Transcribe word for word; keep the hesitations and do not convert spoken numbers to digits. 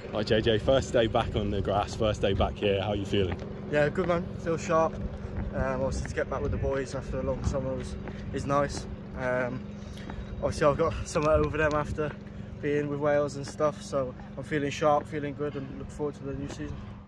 Right, J J, first day back on the grass, first day back here, how are you feeling? Yeah, good man, feel sharp. Um, obviously to get back with the boys after a long summer was, is nice. Um, obviously I've got something over them after being with Wales and stuff, so I'm feeling sharp, feeling good and look forward to the new season.